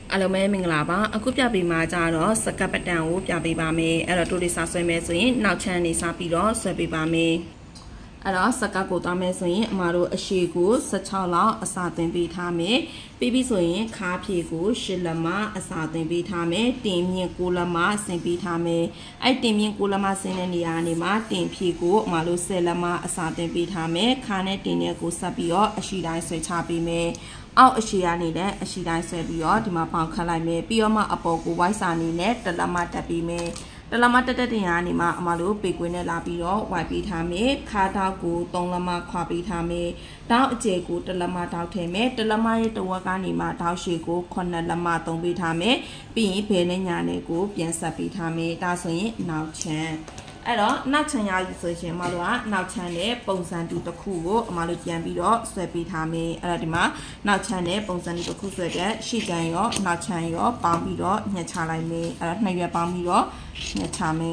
အားလုံးပဲမင်္ဂလာပါအခုပြပေးမှာကြတော့စကတ်ပတန်ကိုပြပေးပါမယ်အဲ့တော့တို့လေးစာဆွဲမယ်ဆိုရင်နောက်ချမ်းနေစားပြီးတော့ဆွဲပေးပါမယ်အဲ့တော့စကတ်ကိုသွားမယ်ဆိုရင်အမတို့အရှိကို16လောက်အစာသွင်းပေးထားမယ်ပြီးပြီဆိုရင်ခါဖြေကို10လက်မအစာသွင်းပေးထားမယ်တင်မြင့်9လက်မဆင်ပေးထားမယ်အဲ့တင်မြင့်9လက်မဆင်တဲ့နေရာနေမှာတင်ဖြေကိုအမတို့10လက်မအစာသွင်းပေးထားမယ်ခါနဲ့တင်နဲ့ကိုဆက်ပြီးတော့အရှိတိုင်းဆွဲချပေးမယ်အောက်အရှိရနေတဲ့အရှိတိုင်းဆွဲပြီးတော့ဒီမှာပေါင်ခတ်လိုက်မယ်ပြီးတော့မှအပေါ်ကိုဝိုက်စာနေနဲ့တလက်မတက်ပြီးမယ်တလက်မတက်တဲ့တင်ရနေမှာအမတို့ပေကွင်းနဲ့လာပြီးတော့ဝိုက်ပေးထားမယ်ခါတောက်ကို3လက်မခွာပေးထားမယ်တောက်အကျယ်ကိုတလက်မတောက်ထည့်မယ်တလက်မရဲ့တဝက်ကနေမှတောက်ရှည်ကို9လက်မသုံးပေးထားမယ်ပြီးရင်ဘယ်နဲ့ညာနဲ့ကိုပြန်ဆက်ပေးထားမယ်ဒါဆိုရင်နောက်ချမ်းအဲ့တော့နောက်ချမ်းရယူဆိုရှင်မတို့ကနောက်ချမ်းတဲ့ပုံစံတူတစ်ခုကိုအမတို့ပြန်ပြီးတော့ဆွဲပေးထားမယ်အဲ့တော့ဒီမှာနောက်ချမ်းတဲ့ပုံစံတူတစ်ခုဆွဲတဲ့ရှေ့ချမ်းရောနောက်ချမ်းရောပေါင်းပြီးတော့ညှက်ချလိုက်မယ်အဲ့တော့နှစ်ရွက်ပေါင်းပြီးတော့ညှက်ချမယ်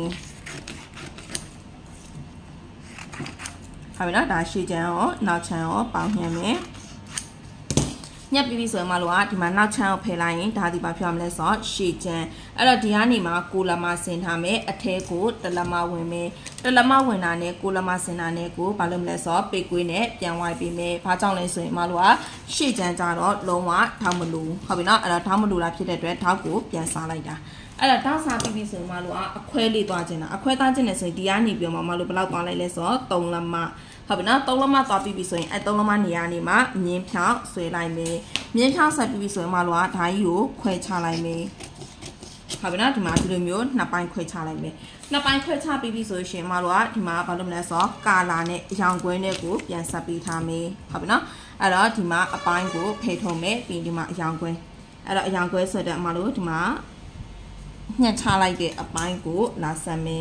ဟုတ်ပြီနော်ဒါရှေ့ချမ်းရောနောက်ချမ်းရောပေါင်းညှက်မယ်ညက်ပြီးပြီဆိုရင်မလို့ကဒီမှာနောက်ချမ်းကိုဖယ်လိုက်ရင်ဒါဒီဘာဖြစ်မလဲဆိုတော့ရှေ့ချမ်းအဲ့တော့ဒီကနေမှာ6လက်မဆင်ထားမယ်အထဲကို1လက်မဝင်မယ်1လက်မဝင်တာနဲ့6လက်မဆင်တာနဲ့ကိုဘာလို့မလဲဆိုတော့ပေကွေးနဲ့ပြန်ဝိုက်ပေးမယ်ဘာကြောင့်လဲဆိုရင်မလို့ကရှေ့ချမ်းကြတော့လုံးဝထောက်မလို့ဟုတ်ပြီနော်အဲ့တော့ထောက်မလို့တာဖြစ်တဲ့အတွက်ထောက်ကိုပြန်စားလိုက်တာအဲ့တော့တောက်စားပြီးပြီဆိုရင်မလို့ကအခွဲလေးသွားခြင်းတာအခွဲသားခြင်းနဲ့ဆိုရင်ဒီကနေပြီးတော့မလို့ဘယ်လောက်သွားလိုက်လဲဆိုတော့3လက်မဟုတ်ပြီနော်3လက်မသွားပြီးပြီဆိုရင်အဲ3လက်မနေရာနေမှာမြင်းဖြောင်းဆွဲလိုက်မယ်မြင်းဖြောင်းဆက်ပြီးပြီဆိုရင်မလို့ကဓာကြီးကိုခွဲချလိုက်မယ်ဟုတ်ပြီနော်ဒီမှာဒီလိုမျိုးနှစ်ပိုင်းခွဲချလိုက်မယ်နှစ်ပိုင်းခွဲချပြီးပြီဆိုရင်မလို့ကဒီမှာဘာလို့မလဲဆိုတော့ကာလာနဲ့အရောင်ကွဲနဲ့ကိုပြန်ဆက်ပေးထားမယ်ဟုတ်ပြီနော်အဲ့တော့ဒီမှာအပိုင်းကိုဖယ်ထုံမယ်ပြီးဒီမှာအရောင်ကွဲအဲ့တော့အရောင်ကွဲဆိုတဲ့အမလို့ဒီမှာညှက်ချလိုက်တဲ့အပိုင်းကိုလာဆက်မယ်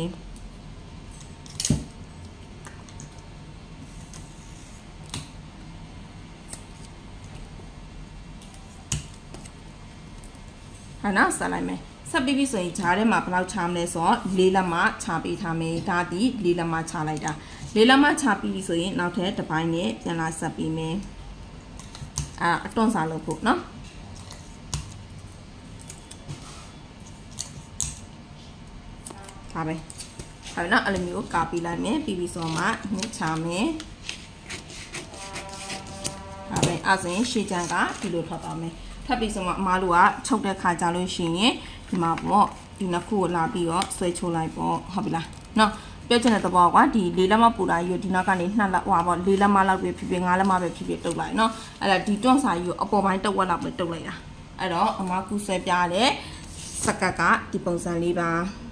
ဟာနော်ဆက်လိုက်မယ်ဆက်ပြီးပြီဆိုရင်ဂျားထဲမှာဘယ်လောက်ချမလဲဆိုတော့4လက်မချပေးထားမယ်ဒါဒီ4လက်မချလိုက်တာ4လက်မချပြီးပြီဆိုရင်နောက်ထပ်တစ်ပိုင်းနဲ့ပြန်လာဆက်ပြီးမယ်အတွန်းစားလုပ်ဖို့နော်ဒါပဲဟာနော်အဲ့လိုမျိုးကာပြီးလိုက်မယ်ပြီးပြီဆိုမှညှစ်ချမယ်ဒါပဲအဲ့ဆိုရင်ရှေ့ချမ်းကဒီလိုထွက်သွားမယ်ထပ်ပြီးဆိုမှအမားတို့ကချုပ်တဲ့ခါကြလို့ရှိရင်ဒီမှာပေါ့ဒီနှစ်ခုကိုလာပြီးတော့ဆွဲချိုးလိုက်ပေါ့ဟုတ်ပြီလားနော်ပြောချင်တဲ့သဘောကဒီ၄လက်မပူတာယူဒီနောက်ကနေ2လက်ဟွာပေါ့4လက်မလောက်ပဲဖြစ်ဖြစ်5လက်မပဲဖြစ်ဖြစ်တုပ်လိုက်နော်အဲ့ဒါဒီတွန့်စာယူအပေါ်ပိုင်းတစ်ဝက်လောက်ပဲတုပ်လိုက်တာအဲ့တော့အမားကူဆွဲပြတဲ့စကတ်ကဒီပုံစံလေးပါ